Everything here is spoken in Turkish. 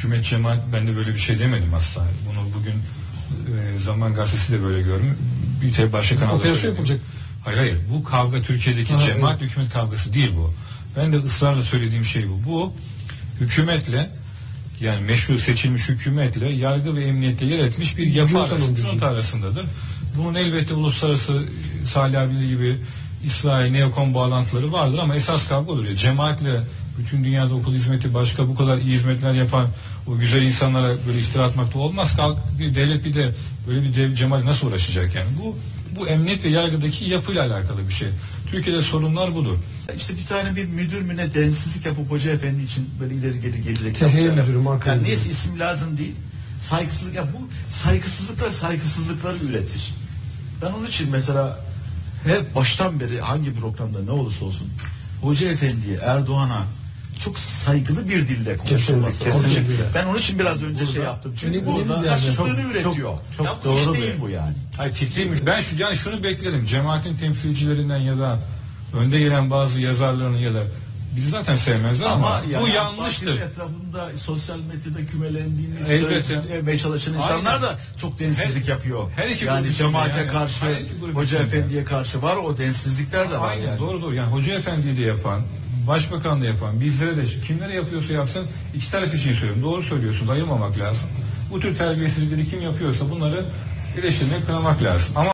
hükümet cemaat, ben de böyle bir şey demedim asla. Bunu bugün Zaman Gazetesi de böyle görmüş. Bir başka kanalda söyledim. Hayır. Bu kavga Türkiye'deki cemaat hükümet kavgası değil bu. Ben de ısrarla söylediğim şey bu. Bu hükümetle, yani meşru seçilmiş hükümetle yargı ve emniyetle yer etmiş bir yapı junta arasındadır. Bunun elbette uluslararası Salih abi gibi İsrail, neokon bağlantıları vardır ama esas kavga oluyor. Cemaatle bütün dünyada okul hizmeti başka bu kadar iyi hizmetler yapan o güzel insanlara böyle iftira atmakta olmaz. Devlet bir de böyle bir cemaat nasıl uğraşacak yani? Bu emniyet ve yargıdaki yapıyla alakalı bir şey. Türkiye'de sorunlar budur. İşte bir müdür mü ne densizlik yapıp hoca efendi için böyle ileri geri gelecek. TH müdürü yani neyse isim lazım değil. Saygısızlık ya, bu saygısızlıkları üretir. Ben onun için mesela hep baştan beri hangi programda ne olursa olsun hoca efendiye, Erdoğan'a çok saygılı bir dille konuşulması. Ben onun için biraz önce burada, yaptım. Çünkü bu karşıtlığını üretiyor. Çok doğru değil bu yani. Hayır, fikriymiş. Ben şunu beklerim. Cemaatin temsilcilerinden ya da önde gelen bazı yazarlarının ya da bizi zaten sevmezler ama yani bu yanlıştır. Etrafında sosyal medyada kümelendiğimiz söylemeye çalışan insanlar da çok densizlik yapıyor. Yani cemaate karşı, hoca efendiye karşı var, o densizlikler de var. Aynen, yani. Doğru. Yani hoca efendiyi de yapan, başbakan da yapan, bizlere de kimlere yapıyorsa yapsın, iki taraf için söylüyorum. Doğru söylüyorsunuz, ayırmamak lazım. Bu tür terbiyesizlikleri kim yapıyorsa bunları eleştirmek, kınamak lazım. Ama